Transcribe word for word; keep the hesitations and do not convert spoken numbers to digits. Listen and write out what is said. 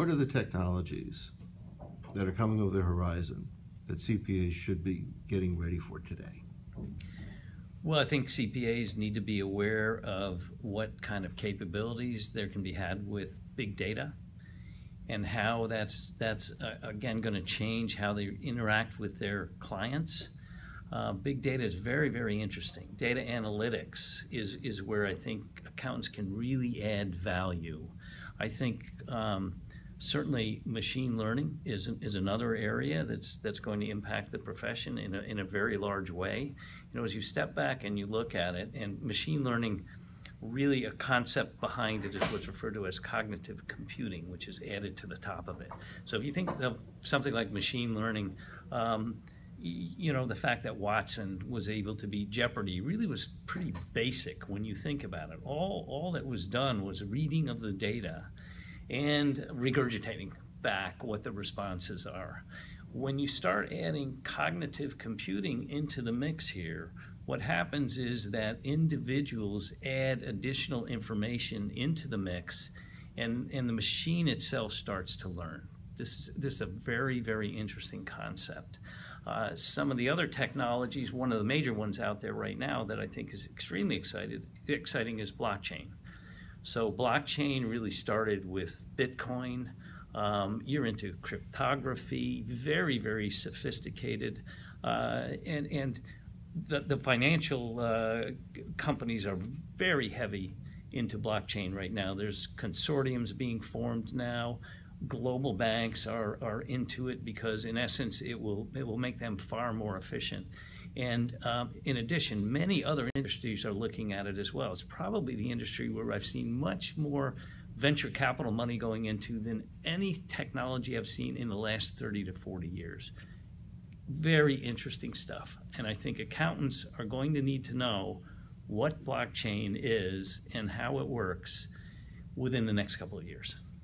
what are the technologies that are coming over the horizon that C P As should be getting ready for today? Well, I think C P As need to be aware of what kind of capabilities there can be had with big data, and how that's, that's uh, again, going to change how they interact with their clients. Uh, big data is very, very interesting. Data analytics is, is where I think accountants can really add value. I think um, certainly machine learning is, is another area that's, that's going to impact the profession in a, in a very large way. You know, as you step back and you look at it, and machine learning, really a concept behind it is what's referred to as cognitive computing, which is added to the top of it. So if you think of something like machine learning, um, you know, the fact that Watson was able to beat Jeopardy really was pretty basic when you think about it. All, all that was done was a reading of the data and regurgitating back what the responses are. When you start adding cognitive computing into the mix here, what happens is that individuals add additional information into the mix, and, and the machine itself starts to learn. This, this is a very, very interesting concept. Uh, some of the other technologies, one of the major ones out there right now that I think is extremely excited, exciting is blockchain. So blockchain really started with Bitcoin. Um, you're into cryptography, very, very sophisticated, uh, and, and the, the financial uh, companies are very heavy into blockchain right now. There's consortiums being formed now. Global banks are, are into it because, in essence, it will, it will make them far more efficient. And um, in addition, many other industries are looking at it as well. It's probably the industry where I've seen much more venture capital money going into than any technology I've seen in the last thirty to forty years. Very interesting stuff. And I think accountants are going to need to know what blockchain is and how it works within the next couple of years.